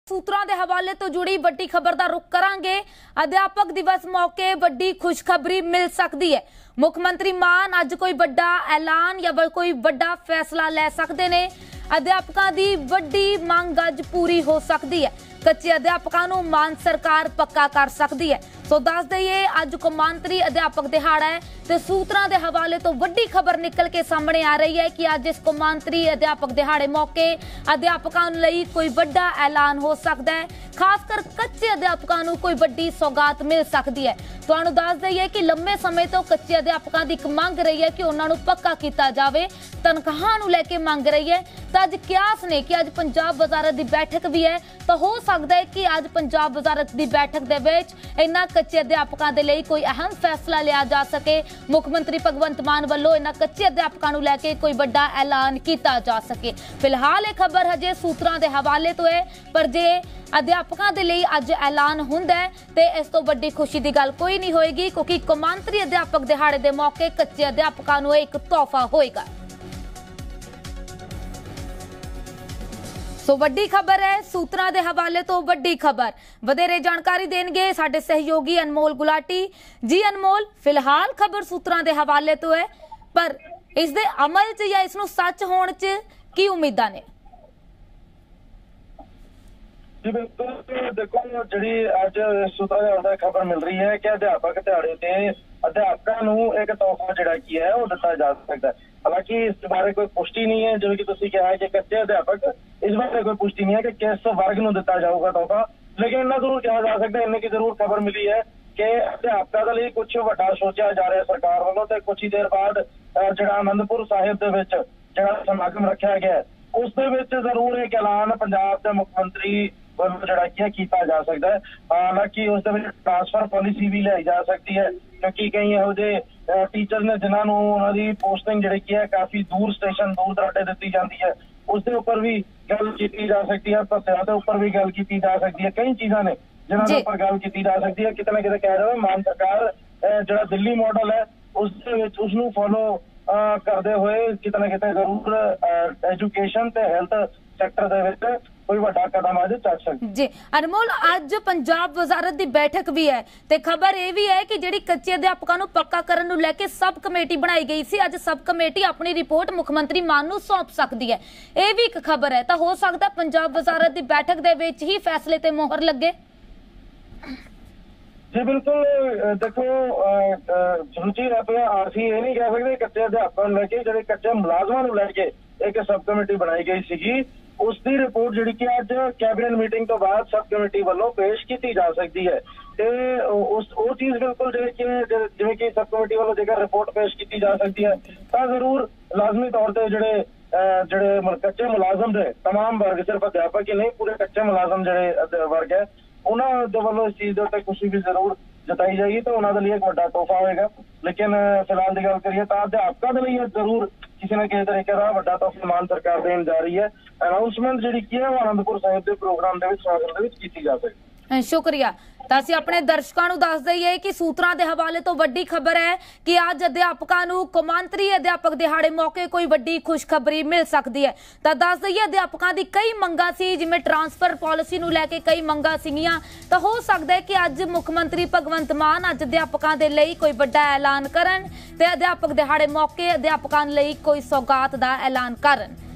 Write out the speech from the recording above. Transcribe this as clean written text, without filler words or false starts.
सूत्रों के हवाले तो जुड़ी वड्डी खबर का रुख करांगे। अध्यापक दिवस मौके वड्डी खुशखबरी मिल सकती है। मुख्यमंत्री मान अज कोई बड़ा ऐलान या कोई बड़ा फैसला ले सकते ने। अध्यापकों की वड्डी मांग अज पूरी हो सकती है। कच्चे अध्यापकों को मान सरकार पक्का कर सकती है। सो दस दईए अज कौमांतरी अध्यापक दिहाड़ा है तो सूत्रों के हवाले तो वड्डी खबर निकल के सामने आ रही है कि अज इस कौमांतरी अध्यापक दिहाड़े मौके अध्यापकों लई कोई बड़ा ऐलान हो सकता है। खासकर कच्चे अध्यापकों को कोई वड्डी सौगात मिल सकती है। तुहानू दस दईए कि लंबे समय तो कच्चे अध्यापकों की एक मंग रही है कि उन्होंने पक्का किया जाए। तनख्वाह नूं लैके मंग रही है तो अज क्यास ने कि अज पंजाब वजारत की बैठक भी है तो हो सकता है कि अज पंजाब वजारत की बैठक दे विच इन्हां कच्चे अध्यापकों के लिए कोई अहम फैसला लिया जा सके। मुख्यमंत्री भगवंत मान वालों इन्हां कच्चे अध्यापकों को लैके कोई बड़ा ऐलान किया जा सके। फिलहाल यह खबर हजे सूत्रों के हवाले तो है, पर जे अध्यापकों के लिए अज ऐलान हुंदा है तो इस तो बड़ी खुशी की गल कोई नहीं होएगी, क्योंकि कौमांतरी अध्यापक दिहाड़े के मौके कच्चे अध्यापकों को एक तोहफा होएगा। सो वड्डी खबर है सूत्रों के हवाले तो वड्डी खबर। वधेरे जानकारी देंगे साडे सहयोगी अनमोल गुलाटी। जी अनमोल, फिलहाल खबर सूत्रों के हवाले तो है, पर इस दे अमल च या इसनूं सच होने च की उम्मीदां ने? जी बिल्कुल, देखो जी अज सूत्रों से खबर मिल रही है कि अध्यापक दिहाड़े से अध्यापकों को एक तोहफा जिहड़ा की है वो दिता जा सकता है। हालांकि इस बारे कोई पुष्टि नहीं है, जिवें कि तुसीं कहा कि कच्चे अध्यापक, इस बारे कोई पुष्टि नहीं है कि किस वर्ग को दिता जाऊगा तोहफा। लेकिन इन्ना जरूर कहा जा सकता है, इन्ने की जरूर खबर मिली है कि अध्यापकों के लिए कुछ वड्डा सोचा जा रहा है सरकार वालों। तो कुछ ही देर बाद जिहड़ा आनंदपुर साहिब दे विच जिहड़ा समागम रखा गया है उस दे विच जरूर एक ऐलान पंजाब के मुख्यमंत्री वालों जिहड़ा किया जा सकता है। हालांकि उस दे विच ट्रांसफर पॉलिसी भी लाई जा सकती है, क्योंकि कई इहो जिहे टीचर ने जिन्होंने उन्होंने पोस्टिंग जी है काफी दूर स्टेशन दूर दराडे दी जाती है, उसके उपर भी गल की जा सकती है। भत्तियां के उपर भी गल की जा सकती है। कई चीजा ने जिन्होंने उपर गल की जा सकती है। कितने ना कितने कह जाए मान सरकार जो दिल्ली मॉडल है उसनूं फॉलो करते हुए कितने ना कितने जरूर एजुकेशन ते हेल्थ सैक्टर दे विच कोई बड़ा कदम अज चक सकते। जी अनमोल, अज पंजाब वजारत की बैठक भी है ते खबर यह भी है कि जिहड़ी कच्चे अध्यापकों को पक्का करने नूं लैके सब कमेटी बनाई गई सी। अज सब कमेटी अपनी रिपोर्ट मुख्यमंत्री मान नूं सौंप सकती है, यह भी एक खबर है। तो हो सकता है पंजाब वजारत की बैठक दे विच ही फैसले ते मोहर लगे। जी बिल्कुल, देखो रुचि असीं ये नहीं कह सकते कच्चे अध्यापकों लैके जिहड़े कच्चे मुलाजमां नूं लैके एक सब कमेटी बनाई गई सीगी, उसकी रिपोर्ट जिहड़ी कि अज कैबिनेट मीटिंग तो बाद सब कमेटी वालों पेश की जा सकती है। वो चीज़ बिल्कुल जिवें कि सब कमेटी वालों जेकर रिपोर्ट पेश की जा सकती है तो जरूर लाजमी तौर पर जिहड़े कच्चे मुलाजम ने तमाम वर्ग, सिर्फ अध्यापक ही नहीं पूरे कच्चे मुलाजम जिहड़े वर्ग है उन्होंने वालों इस चीज़ के उत्ते खुशी भी जरूर जताई जाएगी तो उन्होंने लिए एक बड़ा तोहफा होगा। लेकिन फिलहाल की गल करिए तो अध्यापकों के लिए जरूर किसी न किसी तरीके का बड़ा तोहफा मान सरकार देन जा रही है। अनाउंसमेंट जी की है वो आनंदपुर साहिब के प्रोग्राम की जा सकती। शुक्रिया। तो असीं अपने दर्शकों को दस दईए कि सूत्रों के हवाले तो वड्डी खबर है कि अज अध्यापकों को कौमांतरी अध्यापक दिहाड़े मौके कोई वड्डी खुशखबरी मिल सकती है। तो दस दईए अध्यापकों की कई मंगां सी, जिवें ट्रांसफर पॉलिसी नूं लैके कई मंगां सीगियां। तो हो सकता है कि अज मुख्यमंत्री भगवंत मान अज अध्यापकों के लिए कोई बड़ा ऐलान करन ते अध्यापक दिहाड़े मौके अध्यापकों लिए कोई सौगात का ऐलान करन।